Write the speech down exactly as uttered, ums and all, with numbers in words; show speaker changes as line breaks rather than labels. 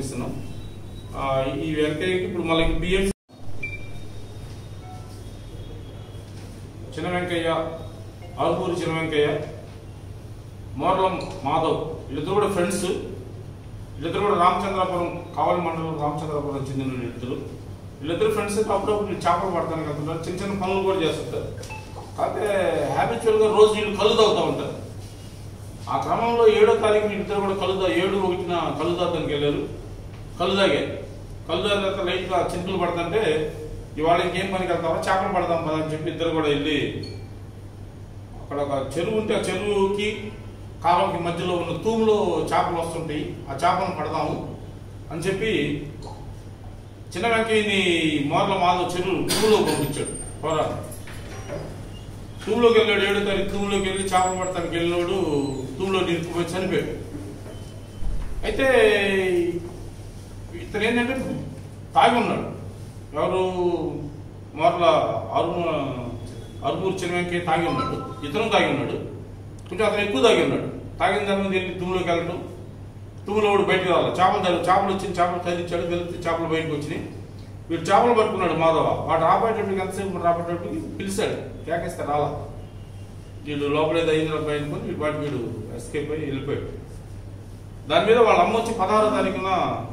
పంపిస్తున్నాం. ఈ వెంకయ్యకి ఇప్పుడు మళ్ళీ బిఎం చిన్న వెంకయ్య, ఆరుపూరి చిన్న వెంకయ్య, మోర్లం మాధవ్ వీళ్ళిద్దరు కూడా ఫ్రెండ్స్. వీళ్ళిద్దరు కూడా రామచంద్రాపురం కావలి మండలం రామచంద్రాపురం చెందిన వీళ్ళిద్దరు వీళ్ళిద్దరు ఫ్రెండ్స్. అప్పుడప్పుడు చేపలు పడతాను కదా, చిన్న చిన్న పనులు కూడా చేస్తుంటారు. కాకపోతే హ్యాబిచువల్గా రోజు వీళ్ళు కళ్ళు తాగుతూ ఉంటారు. ఆ క్రమంలో ఏడో తారీఖు వీళ్ళిద్దరు కూడా కళ్ళు ఏడు ఒకటిన కళ్ళు తాగడానికి వెళ్ళారు. కళ్ళు తాగారు. కళ్ళు తాగిన తర్వాత లైట్గా చినుకులు పడుతుంటే ఇవాళ ఇంకేం పనికి వెళ్తామో చేపలు పడదాం కదా అని చెప్పి ఇద్దరు కూడా వెళ్ళి అక్కడ ఒక చెరువు ఉంటే ఆ చెరువుకి కాలంకి మధ్యలో ఉన్న తూములో చేపలు వస్తుంటాయి, ఆ చేపలను పడదాము అని చెప్పి చిన్న వెంకయ్యని మోర్ల మాధవ్ చెరువు తూములో పంపించాడు. పోరాడు తూములోకి వెళ్ళాడు. ఏడో తారీఖు తూములోకి వెళ్ళి చేపలు పడతానికి వెళ్ళినాడు. తూములో నిరుకుపోయి చనిపోయాడు. అయితే ఇతను ఏంటంటే తాగి ఉన్నాడు. ఎవరు మోర్ల అరు అరుపూరు చిన్న వెంకయ్య తాగి ఉన్నాడు. ఇతను తాగి ఉన్నాడు. కొంచెం అతను ఎక్కువ తాగి ఉన్నాడు. తాగిన తర్వాత వెళ్ళి తుమ్ములోకి వెళ్ళడం, తుమ్ములో కూడా బయటకు రావాలి. చేపలు చేపలు వచ్చింది, చేపలు కదిలించాడు. కలిపితే చేపలు బయటకు వచ్చినాయి. వీడు చేపలు పట్టుకున్నాడు మాధవ. వాడు రాబోయేటప్పటికి ఎంతసేపు రాబోయేటప్పటికి పిలిచాడు, కేకేస్తే రాలా. వీడు లోపలేదో అయింది అనుకుని వీడు వాటి వీడు ఎస్కేప్ అయ్యి వెళ్ళిపోయాడు. దాని మీద వాళ్ళ అమ్మ వచ్చి పదహారో తారీఖున